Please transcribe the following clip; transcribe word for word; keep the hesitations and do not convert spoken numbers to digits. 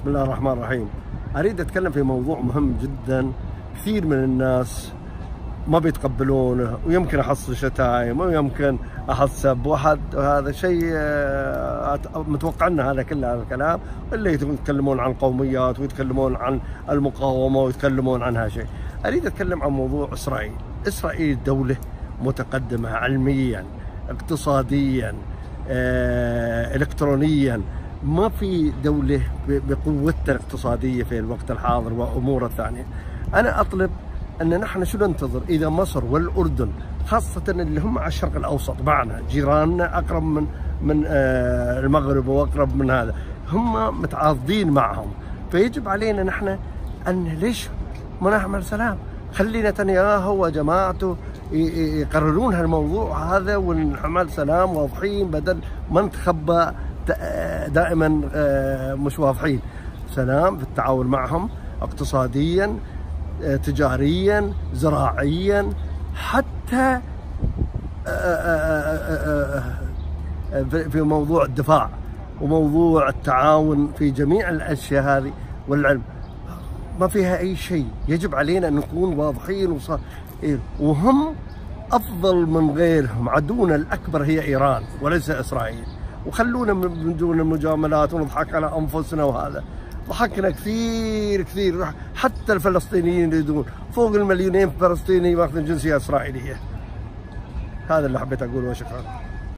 بسم الله الرحمن الرحيم. أريد أتكلم في موضوع مهم جدا. كثير من الناس ما بيتقبلونه، ويمكن أحصل شتايم ويمكن أحسب واحد، وهذا شيء متوقع أن هذا كله هذا الكلام اللي يتكلمون عن القوميات ويتكلمون عن المقاومة ويتكلمون عنها شيء. أريد أتكلم عن موضوع إسرائيل. إسرائيل دولة متقدمة علميا، اقتصاديا، إلكترونيا. ما في دولة بقوتها الاقتصادية في الوقت الحاضر وأمورها الثانية. أنا أطلب أن نحن شو ننتظر إذا مصر والأردن خاصة اللي هم على الشرق الأوسط معنا، جيراننا أقرب من من المغرب وأقرب من هذا، هم متعاضدين معهم، فيجب علينا نحن أن ليش ما نعمل سلام؟ خلي نتنياهو وجماعته يقررون هالموضوع هذا ونعمل سلام واضحين، بدل ما نتخبى دائما مش واضحين. سلام في التعاون معهم اقتصاديا، تجاريا، زراعيا، حتى في موضوع الدفاع وموضوع التعاون في جميع الاشياء هذه. والعلم ما فيها اي شيء، يجب علينا ان نكون واضحين وصار وهم افضل من غيرهم. عدونا الاكبر هي ايران وليس اسرائيل، وخلونا من دون المجاملات ونضحك على انفسنا. وهذا ضحكنا كثير كثير، حتى الفلسطينيين يريدون فوق المليونين فلسطيني واخذين جنسيه اسرائيليه. هذا اللي حبيت اقوله، وشكرا.